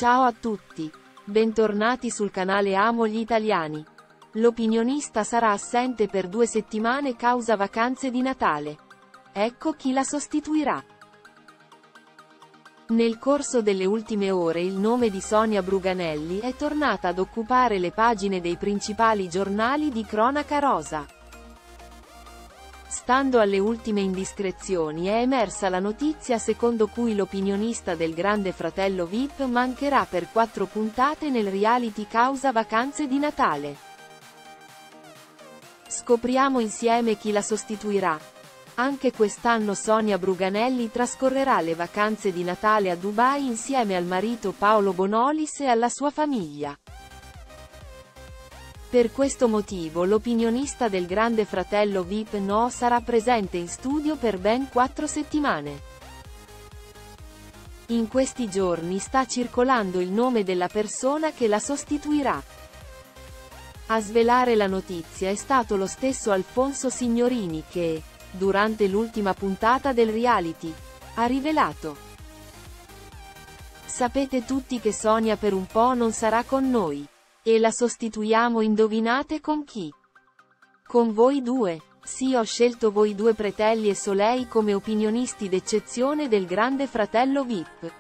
Ciao a tutti. Bentornati sul canale Amo gli Italiani. L'opinionista sarà assente per 2 settimane causa vacanze di Natale. Ecco chi la sostituirà. Nel corso delle ultime ore il nome di Sonia Bruganelli è tornata ad occupare le pagine dei principali giornali di cronaca rosa. Stando alle ultime indiscrezioni è emersa la notizia secondo cui l'opinionista del Grande Fratello VIP mancherà per 4 puntate nel reality causa vacanze di Natale. Scopriamo insieme chi la sostituirà. Anche quest'anno Sonia Bruganelli trascorrerà le vacanze di Natale a Dubai insieme al marito Paolo Bonolis e alla sua famiglia. Per questo motivo l'opinionista del Grande Fratello VIP non sarà presente in studio per ben 4 settimane. In questi giorni sta circolando il nome della persona che la sostituirà. A svelare la notizia è stato lo stesso Alfonso Signorini che, durante l'ultima puntata del reality, ha rivelato: "Sapete tutti che Sonia per un po' non sarà con noi. E la sostituiamo, indovinate con chi? Con voi due. Sì, ho scelto voi due Pretelli e Solei come opinionisti d'eccezione del Grande Fratello VIP."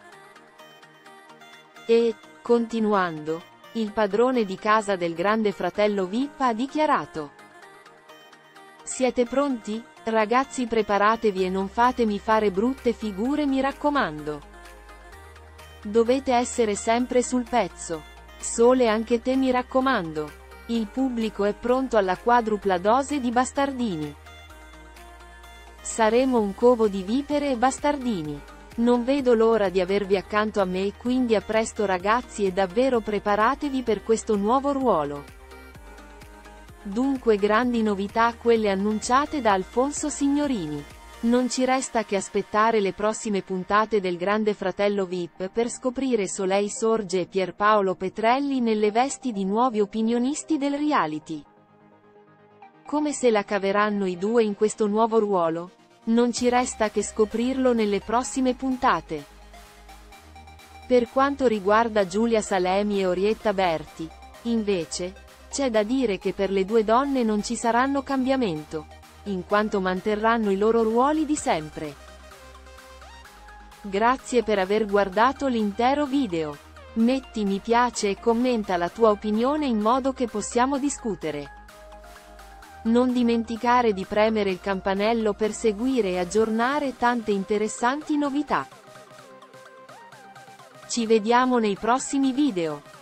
E, continuando, il padrone di casa del Grande Fratello VIP ha dichiarato: "Siete pronti? Ragazzi, preparatevi e non fatemi fare brutte figure, mi raccomando. Dovete essere sempre sul pezzo. Sole, anche te, mi raccomando. Il pubblico è pronto alla quadrupla dose di bastardini. Saremo un covo di vipere e bastardini. Non vedo l'ora di avervi accanto a me, quindi a presto ragazzi, e davvero preparatevi per questo nuovo ruolo." Dunque grandi novità quelle annunciate da Alfonso Signorini. Non ci resta che aspettare le prossime puntate del Grande Fratello VIP per scoprire Solei Sorge e Pierpaolo Petrelli nelle vesti di nuovi opinionisti del reality. Come se la caveranno i due in questo nuovo ruolo? Non ci resta che scoprirlo nelle prossime puntate. Per quanto riguarda Giulia Salemi e Orietta Berti, invece, c'è da dire che per le due donne non ci saranno cambiamento, in quanto manterranno i loro ruoli di sempre. Grazie per aver guardato l'intero video. Metti mi piace e commenta la tua opinione in modo che possiamo discutere. Non dimenticare di premere il campanello per seguire e aggiornare tante interessanti novità. Ci vediamo nei prossimi video.